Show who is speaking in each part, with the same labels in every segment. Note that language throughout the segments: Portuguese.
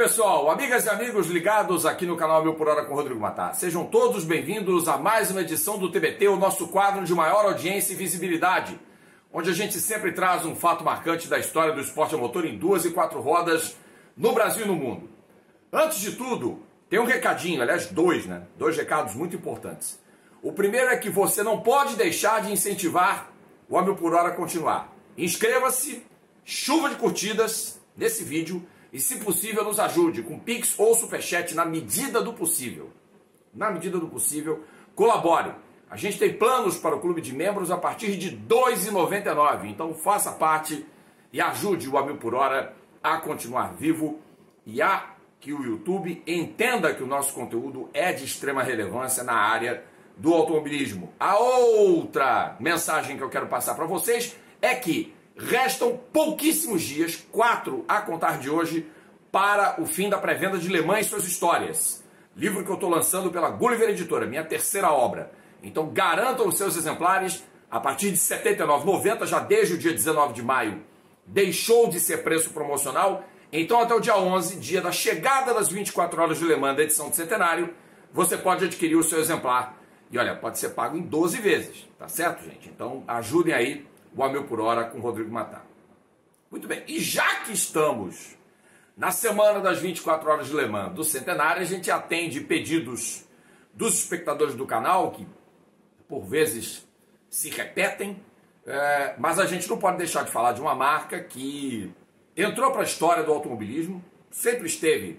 Speaker 1: pessoal, amigas e amigos ligados aqui no canal 1000 por hora com Rodrigo Matar. Sejam todos bem-vindos a mais uma edição do TBT, o nosso quadro de maior audiência e visibilidade, onde a gente sempre traz um fato marcante da história do esporte a motor em 2 e 4 rodas no Brasil e no mundo. Antes de tudo, tem um recadinho, aliás dois recados muito importantes. O primeiro é que você não pode deixar de incentivar o 1000 por hora a continuar. Inscreva-se, chuva de curtidas nesse vídeo e, se possível, nos ajude com Pix ou Superchat na medida do possível. Na medida do possível, colabore. A gente tem planos para o clube de membros a partir de R$ 2,99. Então faça parte e ajude o 1000 por hora a continuar vivo e a que o YouTube entenda que o nosso conteúdo é de extrema relevância na área do automobilismo. A outra mensagem que eu quero passar para vocês é que restam pouquíssimos dias, 4 a contar de hoje, para o fim da pré-venda de Le Mans e suas histórias. Livro que eu estou lançando pela Gulliver Editora, minha terceira obra. Então garantam os seus exemplares a partir de R$ 79,90, já desde o dia 19 de maio. Deixou de ser preço promocional, então até o dia 11, dia da chegada das 24 horas de Le Mans da edição de centenário, você pode adquirir o seu exemplar. E olha, pode ser pago em 12 vezes, tá certo, gente? Então ajudem aí o 1000 por hora com Rodrigo Matar. Muito bem, e já que estamos na semana das 24 horas de Le Mans do centenário, a gente atende pedidos dos espectadores do canal, que por vezes se repetem, mas a gente não pode deixar de falar de uma marca que entrou para a história do automobilismo, sempre esteve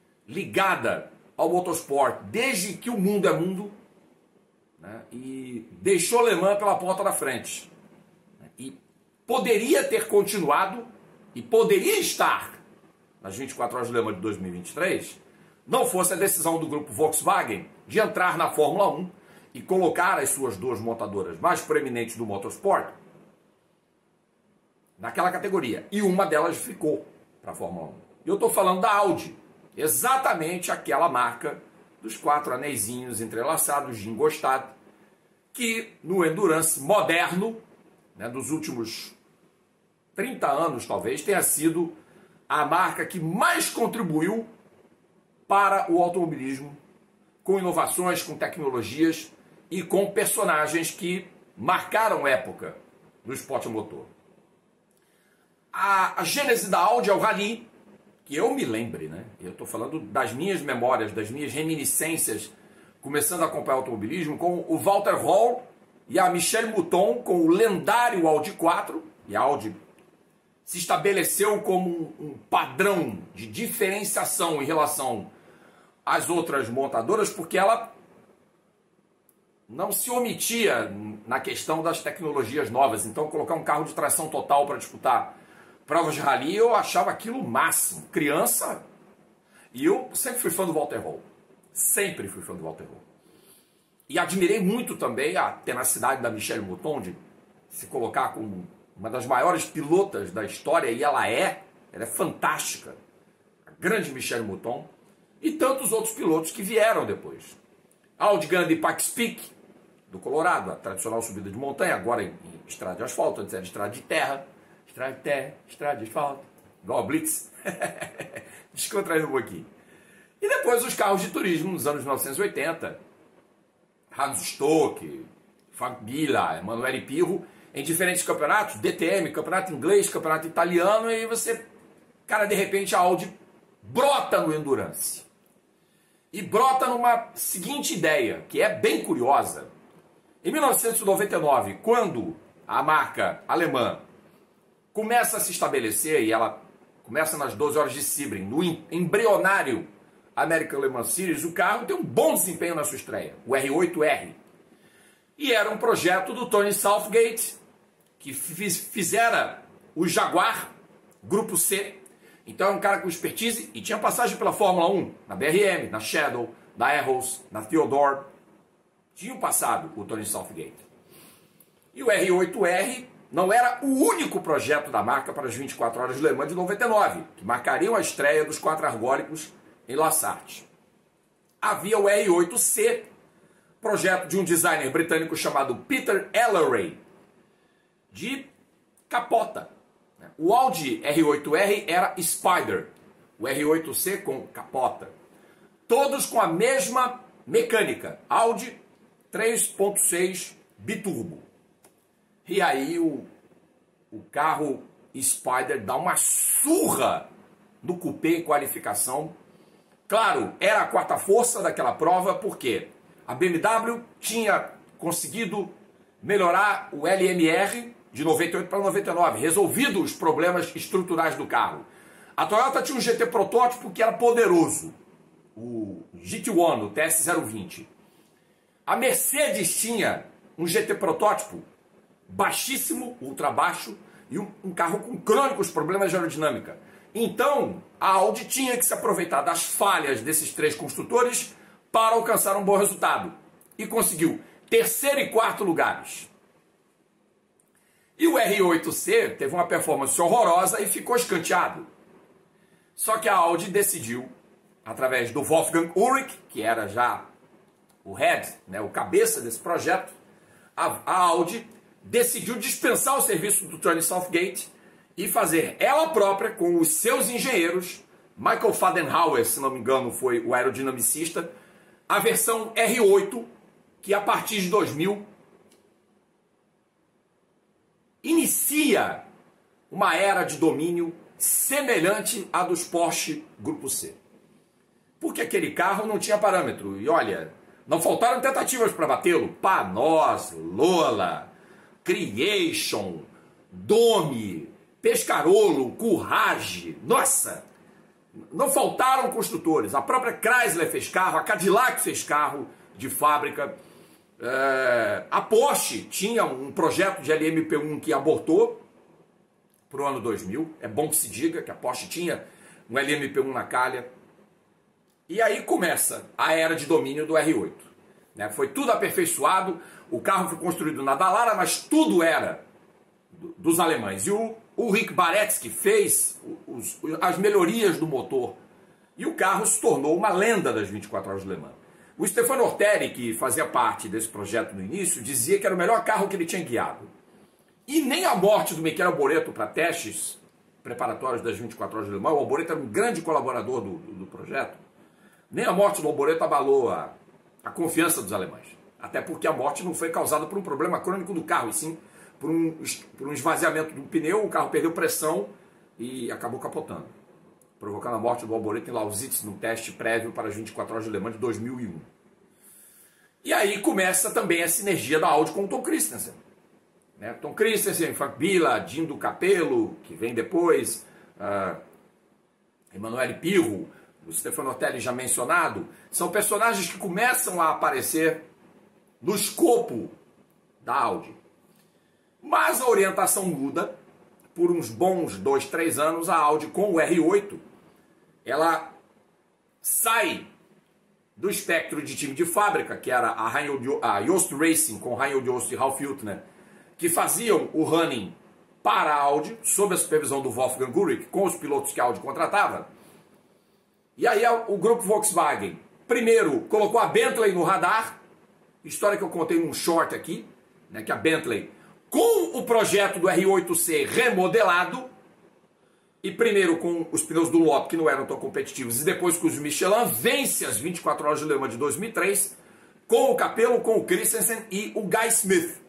Speaker 1: ligada ao motorsport desde que o mundo é mundo, né, e deixou Le Mans pela porta da frente. E poderia ter continuado e poderia estar nas 24 horas de Le Mans de 2023, não fosse a decisão do grupo Volkswagen de entrar na Fórmula 1 e colocar as suas duas montadoras mais proeminentes do motorsport naquela categoria. E uma delas ficou para a Fórmula 1. E eu estou falando da Audi, exatamente aquela marca dos 4 anéisinhos entrelaçados de engostado, que no endurance moderno, dos últimos 30 anos talvez, tenha sido a marca que mais contribuiu para o automobilismo, com inovações, com tecnologias e com personagens que marcaram época no esporte a motor. A gênese da Audi é o Rally, que eu me lembre, eu estou falando das minhas memórias, das minhas reminiscências, começando a acompanhar o automobilismo, com o Walter Röhrl e a Michèle Mouton com o lendário Audi 4, e a Audi se estabeleceu como um padrão de diferenciação em relação às outras montadoras, porque ela não se omitia na questão das tecnologias novas. Então, colocar um carro de tração total para disputar provas de rally, eu achava aquilo o máximo. Criança, e eu sempre fui fã do Walter Röhrl. Sempre fui fã do Walter Röhrl. E admirei muito também a tenacidade da Michèle Mouton de se colocar como uma das maiores pilotas da história, e ela é fantástica. A grande Michèle Mouton. E tantos outros pilotos que vieram depois. Audi Grande Pax Peak, do Colorado, a tradicional subida de montanha, agora em estrada de asfalto, antes era estrada de terra, estrada de asfalto, igual a Blitz. Descontraindo um pouquinho. E depois os carros de turismo nos anos 1980, Hans Stock, Frank Biela, Emanuele Pirro, em diferentes campeonatos, DTM, campeonato inglês, campeonato italiano, e aí você, de repente a Audi brota no Endurance. E brota numa seguinte ideia, que é bem curiosa. Em 1999, quando a marca alemã começa a se estabelecer, e ela começa nas 12 horas de Sebring, no embrionário American Le Mans Series, o carro tem um bom desempenho na sua estreia, o R8R. E era um projeto do Tony Southgate, que fizera o Jaguar Grupo C. Então é um cara com expertise e tinha passagem pela Fórmula 1, na BRM, na Shadow, na Arrows, na Theodore. Tinha passado o Tony Southgate. E o R8R não era o único projeto da marca para as 24 horas de Le Mans de 99, que marcariam a estreia dos 4 argólicos em La Sarthe. Havia o R8C, projeto de um designer britânico chamado Peter Elleray, de capota. O Audi R8R era Spider, o R8C com capota. Todos com a mesma mecânica, Audi 3.6 biturbo. E aí o carro Spider dá uma surra no cupê em qualificação. Claro, era a quarta força daquela prova, porque a BMW tinha conseguido melhorar o LMR de 98 para 99, resolvido os problemas estruturais do carro. A Toyota tinha um GT protótipo que era poderoso, o GT1, o TS020. A Mercedes tinha um GT protótipo baixíssimo, ultra baixo, e um carro com crônicos problemas de aerodinâmica. Então, a Audi tinha que se aproveitar das falhas desses três construtores para alcançar um bom resultado. E conseguiu terceiro e quarto lugares. E o R8C teve uma performance horrorosa e ficou escanteado. Só que a Audi decidiu, através do Wolfgang Ulrich, que era já o head, né, o cabeça desse projeto, a Audi decidiu dispensar o serviço do Tony Southgate e fazer ela própria, com os seus engenheiros, Michael Fadenhauer, se não me engano, foi o aerodinamicista, a versão R8, que a partir de 2000 inicia uma era de domínio semelhante à dos Porsche Grupo C. Porque aquele carro não tinha parâmetro. E olha, não faltaram tentativas para batê-lo. Panos, Lola, Creation, Dome, Pescarolo, Courage. Nossa! Não faltaram construtores. A própria Chrysler fez carro, a Cadillac fez carro de fábrica. A Porsche tinha um projeto de LMP1 que abortou para o ano 2000. É bom que se diga que a Porsche tinha um LMP1 na calha. E aí começa a era de domínio do R8. Né? Foi tudo aperfeiçoado, o carro foi construído na Dallara, mas tudo era dos alemães. E o Ulrich Baretzky fez as melhorias do motor. E o carro se tornou uma lenda das 24 horas de Le Mans. O Stefano Ortelli, que fazia parte desse projeto no início, dizia que era o melhor carro que ele tinha guiado. E nem a morte do Michele Alboreto para testes preparatórios das 24 horas de Le Mans, o Alboreto era um grande colaborador do projeto, nem a morte do Alboreto abalou a confiança dos alemães. Até porque a morte não foi causada por um problema crônico do carro, e sim por um esvaziamento do pneu. O carro perdeu pressão e acabou capotando, provocando a morte do Alboreto em Lausitz, no teste prévio para as 24 horas de Le Mans de 2001. E aí começa também a sinergia da Audi com o Tom Christensen. Né? Tom Christensen, Frank Biela, Dindo Capello, que vem depois, Emanuele Pirro, o Stefano Ortelli já mencionado, são personagens que começam a aparecer no escopo da Audi. Mas a orientação muda. Por uns bons 2, 3 anos, a Audi com o R8, ela sai do espectro de time de fábrica, que era a Jost Racing, com Reinhold Jost e Ralf Hüttner, que faziam o running para a Audi, sob a supervisão do Wolfgang Ulrich, com os pilotos que a Audi contratava. E aí o grupo Volkswagen, primeiro, colocou a Bentley no radar, história que eu contei num short aqui, né, que a Bentley, com o projeto do R8C remodelado, e primeiro com os pneus do Dunlop, que não eram tão competitivos, e depois com os Michelin, vence as 24 horas de Le Mans de 2003, com o Capello, com o Christensen e o Guy Smith.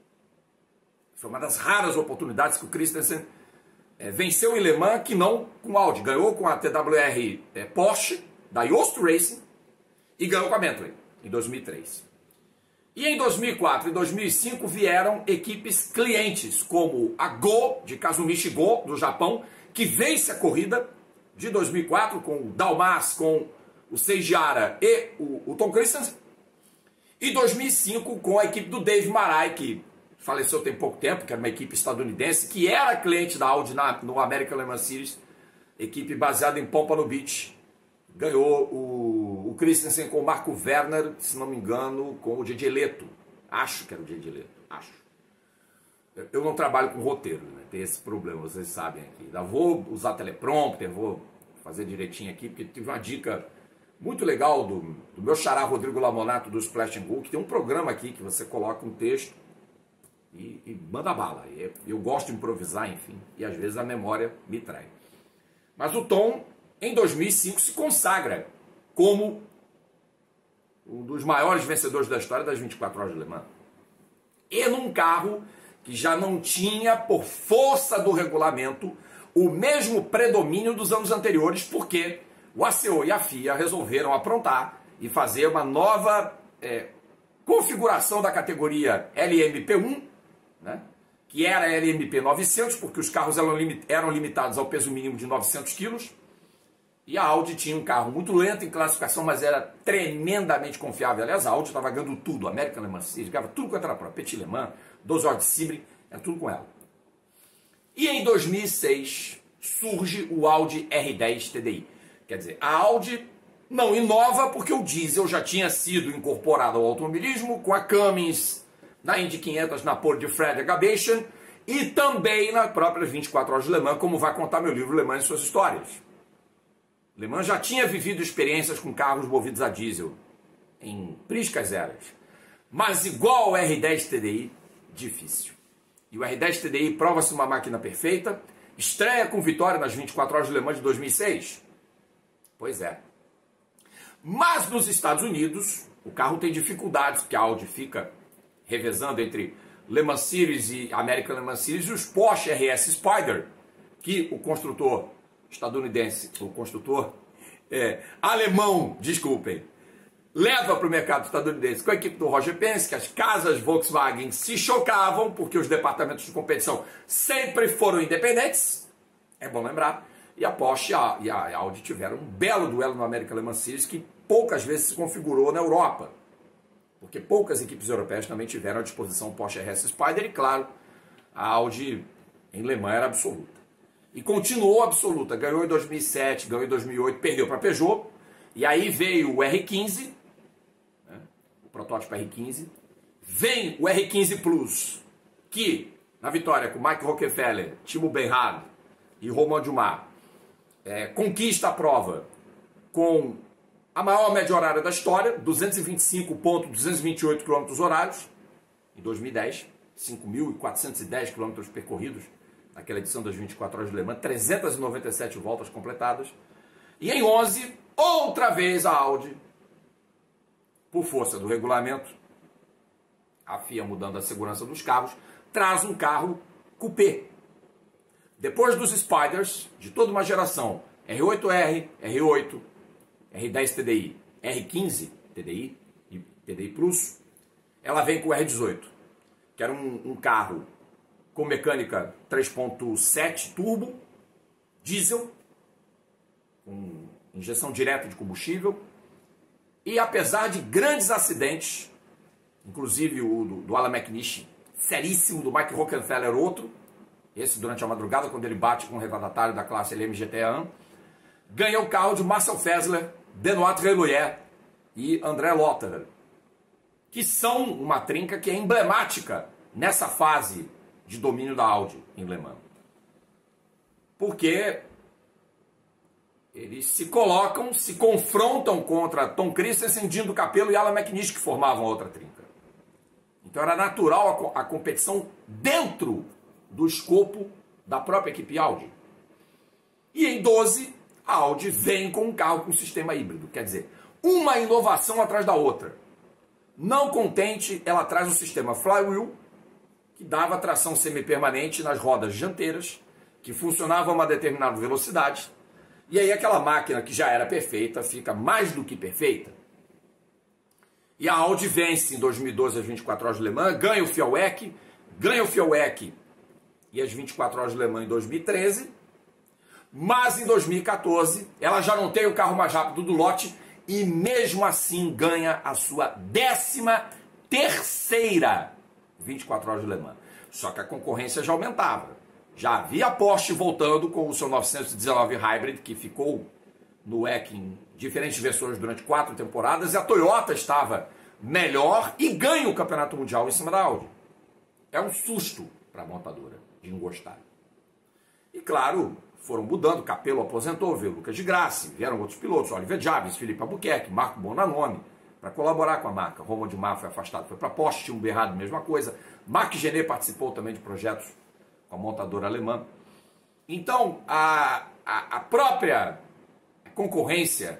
Speaker 1: Foi uma das raras oportunidades que o Christensen venceu em Le Mans, que não com Audi. Ganhou com a TWR Porsche, da Jost Racing, e ganhou com a Bentley, em 2003. E em 2004 e 2005 vieram equipes clientes, como a Go, de Kazumichi Go, do Japão, que vence a corrida de 2004 com o Dalmas, com o Seiji Hara e o Tom Christensen. E 2005 com a equipe do Dave Marai, que faleceu tem pouco tempo, que era uma equipe estadunidense, que era cliente da Audi no American Le Mans Series, equipe baseada em Pompano Beach. Ganhou o Christensen com o Marco Werner, se não me engano, com o Didier Leto. Acho que era o Didier Leto, acho. Eu não trabalho com roteiro, né? Tem esse problema, vocês sabem aqui. Ainda vou usar teleprompter, vou fazer direitinho aqui, porque tive uma dica muito legal do meu xará Rodrigo Lamonato, do Splash and Go, que tem um programa aqui que você coloca um texto e manda bala. Eu gosto de improvisar, enfim, e às vezes a memória me trai. Mas o Tom em 2005 se consagra como um dos maiores vencedores da história das 24 horas de Le Mans. E num carro que já não tinha, por força do regulamento, o mesmo predomínio dos anos anteriores, porque o ACO e a FIA resolveram aprontar e fazer uma nova configuração da categoria LMP1, né, que era LMP 900, porque os carros eram limitados ao peso mínimo de 900 quilos, e a Audi tinha um carro muito lento em classificação, mas era tremendamente confiável. Aliás, a Audi estava ganhando tudo, American Le Mans Series, ganhava tudo quanto era prova, Petit Le Mans, 12 Horas de Sebring, era tudo com ela. E em 2006 surge o Audi R10 TDI. Quer dizer, a Audi não inova porque o diesel já tinha sido incorporado ao automobilismo com a Cummins na Indy 500, na pole de Fred Gabation e também na própria 24 Horas de Le Mans, como vai contar meu livro Le Mans e suas histórias. Le Mans já tinha vivido experiências com carros movidos a diesel em priscas eras, mas igual ao R10 TDI, difícil. E o R10 TDI prova-se uma máquina perfeita, estreia com vitória nas 24 Horas de Le Mans de 2006. Pois é. Mas nos Estados Unidos, o carro tem dificuldades, porque a Audi fica revezando entre Le Mans Series e American Le Mans Series e os Porsche RS Spyder, que o construtor estadunidense, o construtor alemão, desculpem, leva para o mercado estadunidense com a equipe do Roger Penske. As casas Volkswagen se chocavam porque os departamentos de competição sempre foram independentes, é bom lembrar, e a Porsche e a Audi tiveram um belo duelo no American Le Mans Series que poucas vezes se configurou na Europa, porque poucas equipes europeias também tiveram à disposição o Porsche RS Spyder e, claro, a Audi em Le Mans era absoluta. E continuou absoluta, ganhou em 2007, ganhou em 2008, perdeu para a Peugeot, e aí veio o R15, né, o protótipo R15, vem o R15 Plus, que na vitória com Mike Rockefeller, Timo Bernhard e Romain Dumas, conquista a prova com a maior média horária da história, 225,228 km horários, em 2010, 5.410 km percorridos, naquela edição das 24 Horas de Le Mans, 397 voltas completadas. E em 11, outra vez a Audi, por força do regulamento, a FIA mudando a segurança dos carros, traz um carro coupé. Depois dos Spyders, de toda uma geração, R8R, R8, R10 TDI, R15 TDI e TDI Plus, ela vem com o R18, que era um carro com mecânica 3.7 turbo, diesel, com injeção direta de combustível, e apesar de grandes acidentes, inclusive o do Alan McNish, seríssimo, do Mike Rockefeller, outro, esse durante a madrugada, quando ele bate com o retardatário da classe LMGT1, ganha o carro de Marcel Fessler, Benoît Treloyer e André Lotterer, que são uma trinca que é emblemática nessa fase de domínio da Audi em Le Mans. Porque eles se colocam, se confrontam contra Tom Christensen, Dindo Capello e Alan McNish, que formavam a outra trinca. Então era natural a competição dentro do escopo da própria equipe Audi. E em 12, a Audi vem com um carro com sistema híbrido. Quer dizer, uma inovação atrás da outra. Não contente, ela traz o sistema Flywheel, que dava tração semipermanente nas rodas dianteiras, que funcionava a uma determinada velocidade, e aí aquela máquina que já era perfeita fica mais do que perfeita. E a Audi vence em 2012 as 24 Horas de Le Mans, ganha o FIA-WEC e as 24 Horas de Le Mans em 2013, mas em 2014 ela já não tem o carro mais rápido do lote e mesmo assim ganha a sua 13ª 24 Horas de Le Mans. Só que a concorrência já aumentava. Já havia a Porsche voltando com o seu 919 Hybrid, que ficou no WEC em diferentes versões durante 4 temporadas, e a Toyota estava melhor e ganha o Campeonato Mundial em cima da Audi. É um susto para a montadora de engostar. E claro, foram mudando, Capello aposentou, veio Lucas de Grassi, vieram outros pilotos, Oliver Jarvis, Felipe Albuquerque, Marco Bonanome, para colaborar com a marca. Romain Dumas foi afastado, foi para a Porsche, Timo Bernhard, mesma coisa. Marc Gené participou também de projetos com a montadora alemã. Então, a própria concorrência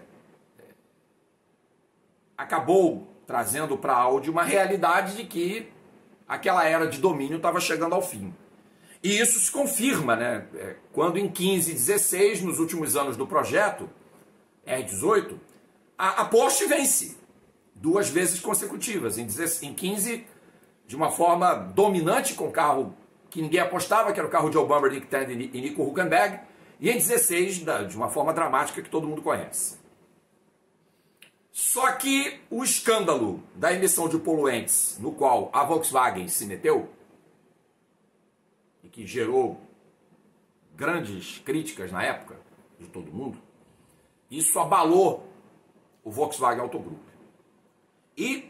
Speaker 1: acabou trazendo para a Audi uma realidade de que aquela era de domínio estava chegando ao fim. E isso se confirma, né? Quando em 15 e 16, nos últimos anos do projeto, R18, a Porsche vence 2 vezes consecutivas. Em 15, de uma forma dominante, com o carro que ninguém apostava, que era o carro de Joe Bumber, Nick Tandy e Nico Hülkenberg, e em 16, de uma forma dramática que todo mundo conhece. Só que o escândalo da emissão de poluentes, no qual a Volkswagen se meteu, e que gerou grandes críticas na época de todo mundo, isso abalou o Volkswagen Auto Group. E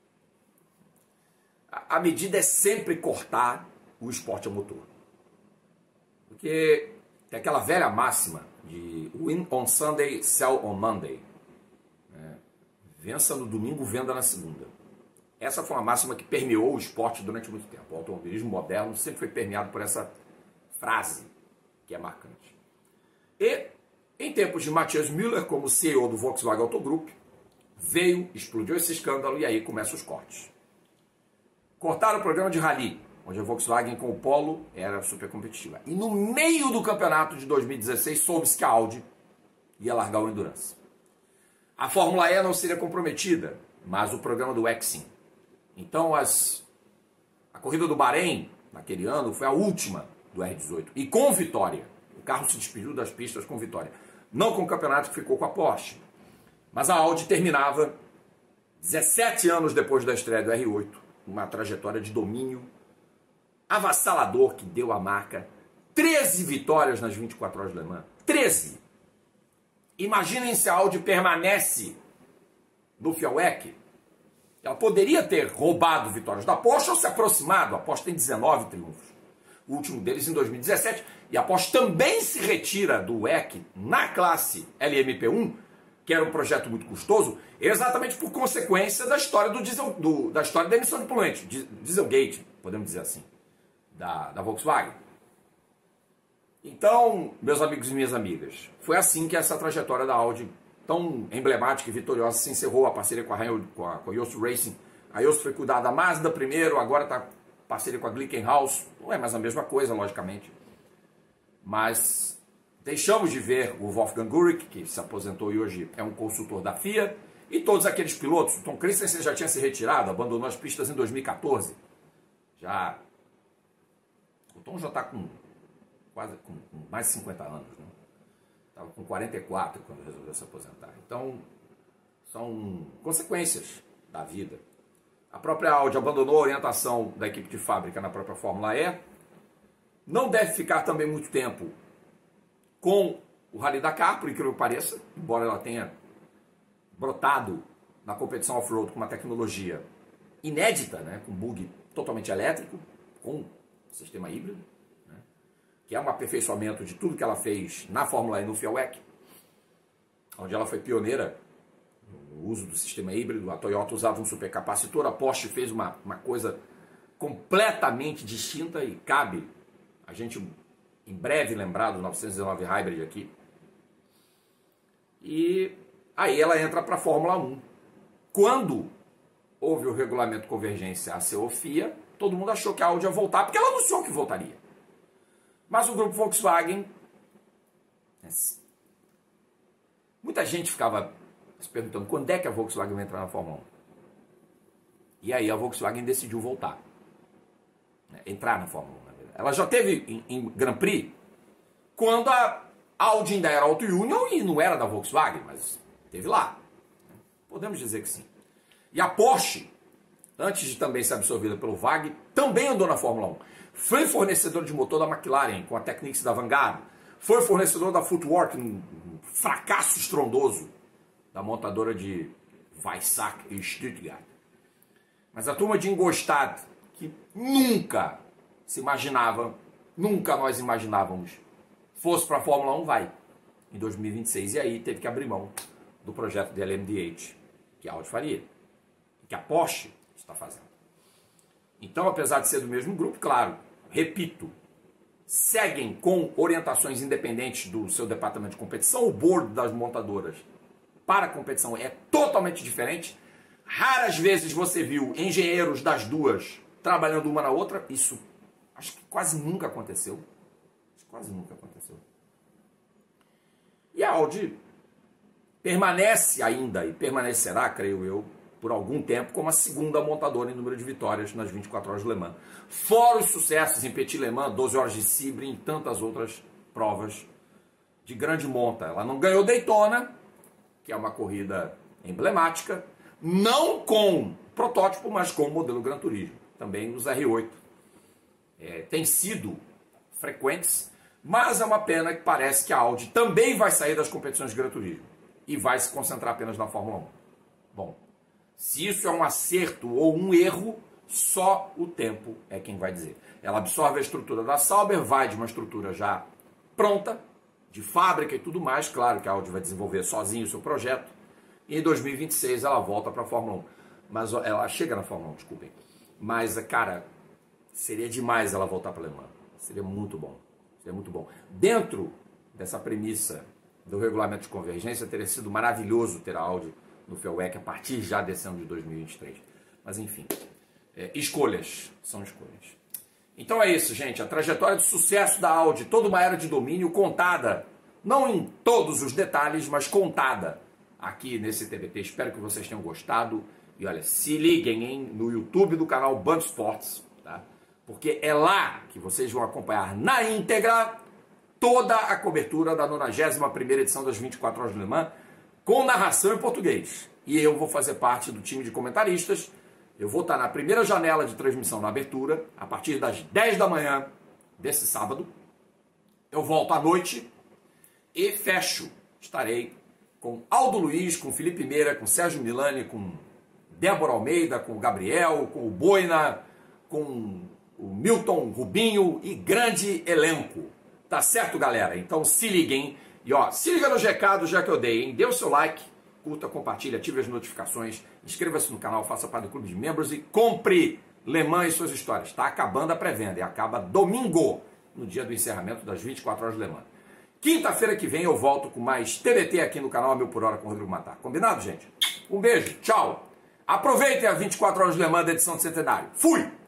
Speaker 1: a medida é sempre cortar o esporte a motor. Porque tem aquela velha máxima de win on Sunday, sell on Monday. Vença no domingo, venda na segunda. Essa foi uma máxima que permeou o esporte durante muito tempo. O automobilismo moderno sempre foi permeado por essa frase, que é marcante. E, em tempos de Matthias Müller, como CEO do Volkswagen Auto Group, explodiu esse escândalo e aí começam os cortes. Cortaram o programa de rally, onde a Volkswagen com o Polo era super competitiva. E no meio do campeonato de 2016, soube-se que a Audi ia largar o Endurance. A Fórmula E não seria comprometida, mas o programa do WEC sim. Então a corrida do Bahrein, naquele ano, foi a última do R18. E com vitória. O carro se despediu das pistas com vitória. Não com o campeonato que ficou com a Porsche. Mas a Audi terminava, 17 anos depois da estreia do R8, uma trajetória de domínio avassalador que deu à marca 13 vitórias nas 24 horas de Le Mans. 13! Imaginem se a Audi permanece no FIA WEC. Ela poderia ter roubado vitórias da Porsche ou se aproximado. A Porsche tem 19 triunfos. O último deles em 2017. E a Porsche também se retira do WEC na classe LMP1, que era um projeto muito custoso, exatamente por consequência da história da história da emissão de poluente, Dieselgate, podemos dizer assim, da Volkswagen. Então, meus amigos e minhas amigas, foi assim que essa trajetória da Audi, tão emblemática e vitoriosa, se encerrou. A parceria com a Yost Racing. A Yost foi cuidar da Mazda primeiro, agora está parceria com a Glickenhaus. Não é mais a mesma coisa, logicamente. Mas deixamos de ver o Wolfgang Gurrick, que se aposentou e hoje é um consultor da FIA, e todos aqueles pilotos. O Tom Christensen já tinha se retirado, abandonou as pistas em 2014. O Tom já está com mais de 50 anos, né? Estava com 44 quando resolveu se aposentar. Então, são consequências da vida. A própria Audi abandonou a orientação da equipe de fábrica na própria Fórmula E. Não deve ficar também muito tempo com o Rally Dakar, por incrível que pareça, embora ela tenha brotado na competição off-road com uma tecnologia inédita, né? Com bug totalmente elétrico, com sistema híbrido, que é um aperfeiçoamento de tudo que ela fez na Fórmula E no FIA WEC, onde ela foi pioneira no uso do sistema híbrido. A Toyota usava um supercapacitor, a Porsche fez uma coisa completamente distinta e cabe a gente em breve lembrar do 919 Hybrid aqui. E aí ela entra para a Fórmula 1. Quando houve o regulamento convergência ACO-FIA, todo mundo achou que a Audi ia voltar, porque ela anunciou que voltaria. Mas o grupo Volkswagen, muita gente ficava se perguntando quando é que a Volkswagen vai entrar na Fórmula 1. E aí a Volkswagen decidiu voltar, entrar na Fórmula 1. Ela já teve em Grand Prix, quando a Audi ainda era Auto Union e não era da Volkswagen, mas teve lá. Podemos dizer que sim. E a Porsche, antes de também ser absorvida pelo VAG, também andou na Fórmula 1. Foi fornecedor de motor da McLaren, com a Technics da Vanguard. Foi fornecedor da Footwork, um fracasso estrondoso da montadora de Weissach e Stuttgart. Mas a turma de Ingolstadt, que nunca se imaginava, nunca nós imaginávamos, fosse para a Fórmula 1, vai em 2026. E aí teve que abrir mão do projeto de LMDH, que a Audi faria, que a Porsche está fazendo. Então, apesar de ser do mesmo grupo, claro, repito, seguem com orientações independentes do seu departamento de competição. O board das montadoras para a competição é totalmente diferente. Raras vezes você viu engenheiros das duas trabalhando uma na outra. Isso acho que quase nunca aconteceu. Quase nunca aconteceu. E a Audi permanece ainda, e permanecerá, creio eu, por algum tempo, como a segunda montadora em número de vitórias nas 24 horas de Le Mans. Fora os sucessos em Petit Le Mans, 12 horas de Sebring e tantas outras provas de grande monta. Ela não ganhou Daytona, que é uma corrida emblemática, não com protótipo, mas com o modelo Gran Turismo. Também os R8 têm sido frequentes, mas é uma pena que parece que a Audi também vai sair das competições de Gran Turismo e vai se concentrar apenas na Fórmula 1. Bom, se isso é um acerto ou um erro, só o tempo é quem vai dizer. Ela absorve a estrutura da Sauber, vai de uma estrutura já pronta, de fábrica e tudo mais. Claro que a Audi vai desenvolver sozinho o seu projeto. E em 2026 ela volta para a Fórmula 1. Mas ela chega na Fórmula 1, desculpem. Mas, cara, seria demais ela voltar para a Le Mans. Seria muito bom. Seria muito bom. Dentro dessa premissa do regulamento de convergência, teria sido maravilhoso ter a Audi no FEWEC a partir já desse ano de 2023. Mas, enfim, escolhas. São escolhas. Então é isso, gente. A trajetória de sucesso da Audi, toda uma era de domínio contada, não em todos os detalhes, mas contada aqui nesse TBT. Espero que vocês tenham gostado. E olha, se liguem, hein, no YouTube do canal Band Sports, tá? Porque é lá que vocês vão acompanhar na íntegra toda a cobertura da 91ª edição das 24 horas de Le Mans, com narração em português. E eu vou fazer parte do time de comentaristas. Eu vou estar na primeira janela de transmissão na abertura, a partir das 10 da manhã desse sábado. Eu volto à noite e fecho. Estarei com Aldo Luiz, com Felipe Meira, com Sérgio Milani, com Débora Almeida, com o Gabriel, com o Boina, com o Milton Rubinho e grande elenco. Tá certo, galera? Então se liguem. E ó, se liga nos recados já que eu dei, hein? Dê o seu like, curta, compartilha, ative as notificações, inscreva-se no canal, faça parte do clube de membros e compre Le Mans e suas histórias. Está acabando a pré-venda e acaba domingo, no dia do encerramento das 24 horas de Le Mans. Quinta-feira que vem eu volto com mais TBT aqui no canal 1000 por hora com o Rodrigo Matar. Combinado, gente? Um beijo, tchau! Aproveitem as 24 horas de Le Mans da edição de centenário. Fui!